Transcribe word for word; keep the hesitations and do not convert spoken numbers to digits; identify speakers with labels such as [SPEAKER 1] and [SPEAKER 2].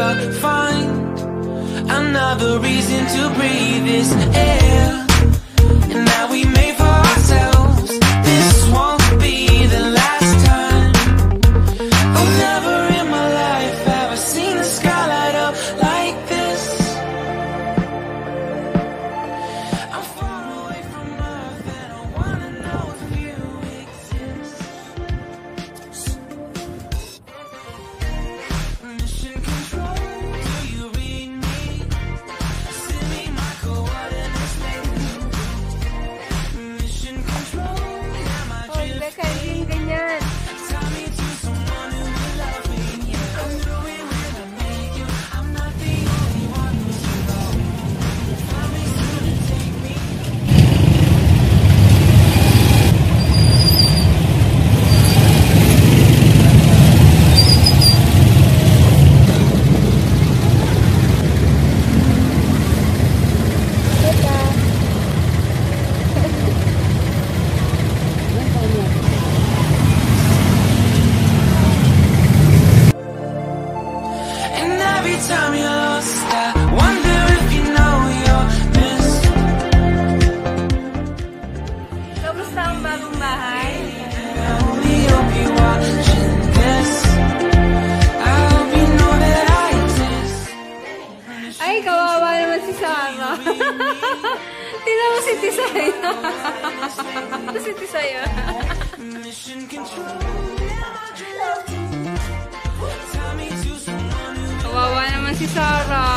[SPEAKER 1] never find another reason to breathe this air. And now we made for ourselves. This won't be the last time. Oh, never in my life have I seen the sky light up like this. I'm far away from Earth and I wanna know if you exist. Mission control, do you read me? Send me my coordinates lately. Mission control, am I drifting? Tie me to someone who will love me. Yeah, I'm doing when I make you. I'm not the only one who's alone. Find me soon and take me. And every time you're lost, I wonder if you know you're missed.
[SPEAKER 2] Kamusta ang bagong bahay?
[SPEAKER 1] I only hope you're watching this. I hope you know that I exist.
[SPEAKER 2] Ay, kawawa naman si Sarah. Tingnan mo si Tisay. Si Tisay.
[SPEAKER 1] Mission control. Tie me to someone who
[SPEAKER 2] Kawawa naman si Sarah.